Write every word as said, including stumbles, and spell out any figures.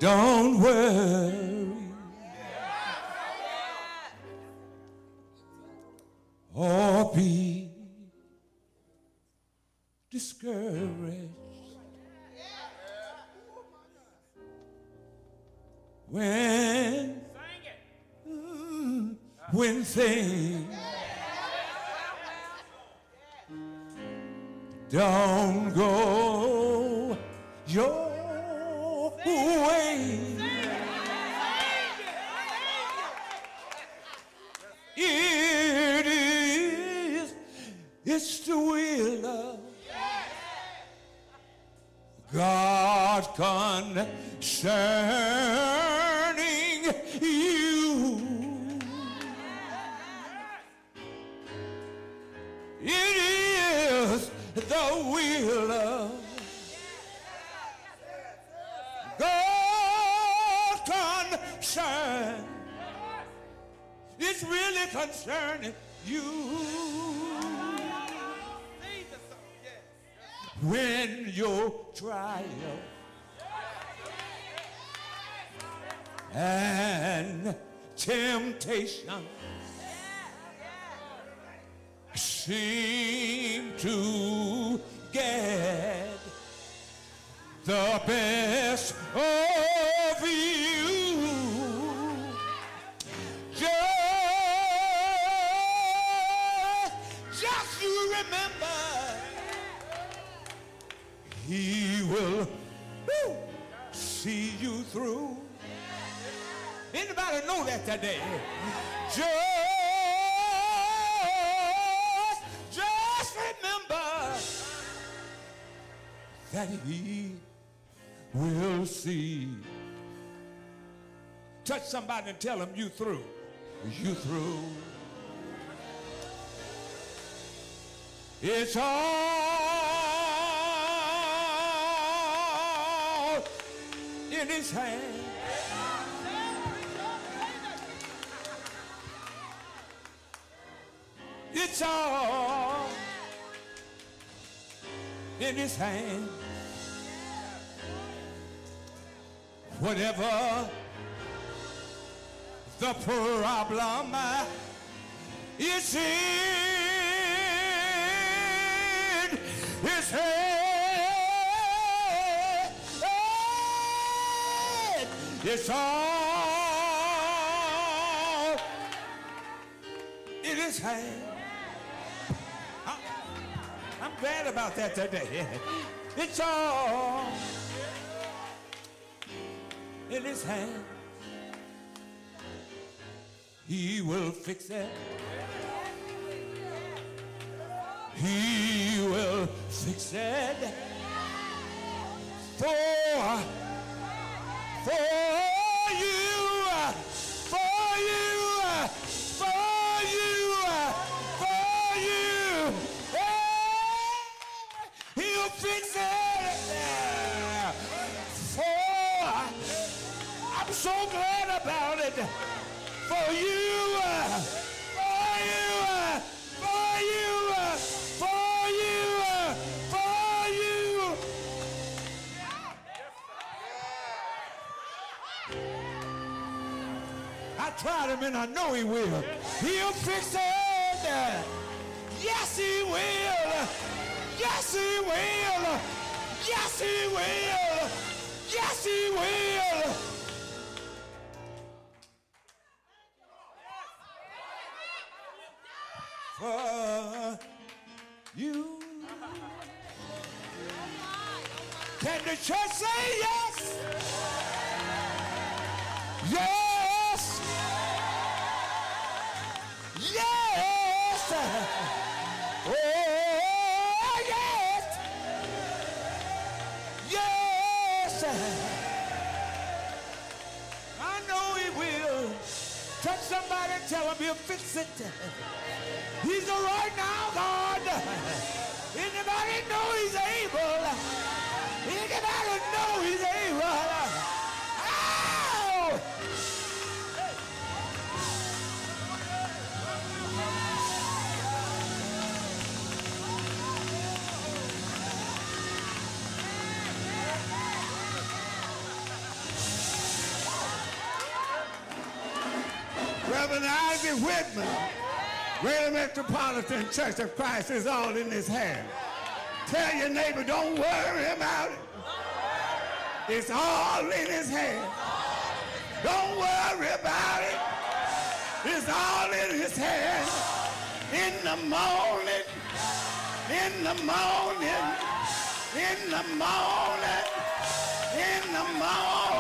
Don't worry or be discouraged when mm, when things don't go your way. It is, it's the will of God concerning you. It is the will of God concern. It's really concerning you. When your trial and temptation seem to get the best of you, just, just you remember He will woo, see you through. Anybody know that today? Just, just remember that He will see. Touch somebody and tell them you through. You through. It's all in His hand. It's all in His hand. Whatever the problem is in His hand, it's all in His hand. I'm glad about that today. It's all in His hand. He will fix it. He will fix it for, for you, for you, for you, for you. He'll fix it for, I'm so glad about it. For you, for you, for you, for you, for you. I tried Him and I know He will. He'll fix it. Yes, He will. Yes, He will. Yes, He will. Yes, He will. For you. Can the church say yes? Yes. Yes. Oh, yes. Yes. I know He will. Touch somebody and tell Him He'll fix it. He's a right now God. Anybody know He's able? Anybody know He's able? Oh! Reverend Isaac Whitmon, Greater Metropolitan Church of Christ is all in his hand. Tell your neighbor, don't worry about it. It's all in his hand. Don't worry about it. It's all in his hand. In the morning, in the morning, in the morning, in the morning.